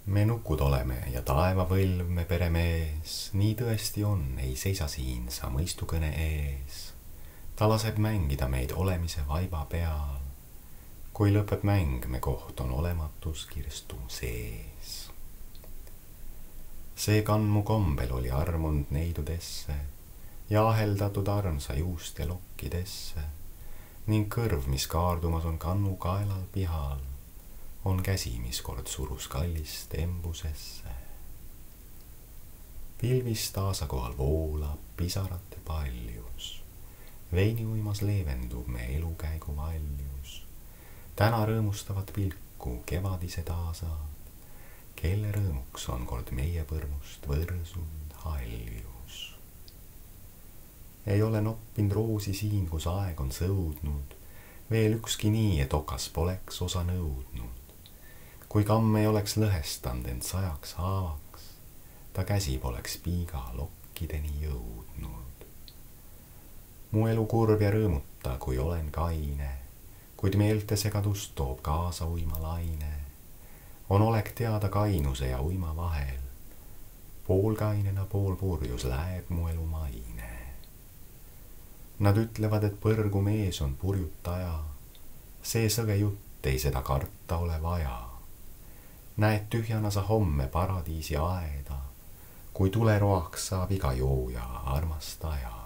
Me nukud oleme ja taevavõlv me peremees, nii tõesti on, ei seisa siin sa mõistukõne ees. Ta laseb mängida meid olemise vaiba peal. Kui lõpeb mäng, me koht on olematus kirstu sees. See kandmu kombel oli armunud neidudesse ja aheldatud armsa juust ja lokkidesse ning kõrv, mis kaardumas on kannu kaelal pihal, on käsi, mis kord surus kallist embusesse. Pilvist aasa kohal voolab pisarate paljus, veini uimas leevendub me elukäigu valjus. Täna rõõmustavat pilku kevadised aasad, kelle rõõmuks on kord meie põrmust võrsunud haljus. Ei ole noppinud roosi siin, kus aeg on sõudnud, veel ükski nii, et okas poleks osa nõudnud. Kui kamm ei oleks lõhestanud end sajaks haavaks, ta käsi poleks piiga lokkideni jõudnud. Mu elu kurb ja rõõmuta, kui olen kaine, kuid meelte segadust toob kaasa uima laine. On olek teada kainuse ja uima vahel, poolkainena pool purjus läheb mu elu maine. Nad ütlevad, et põrgu mees on purjutaja, see sõge jutt ei seda karta ole vaja. Näed tühjana sa homme paradiisi aeda, kui tuleroaks saab iga jooja armastaja.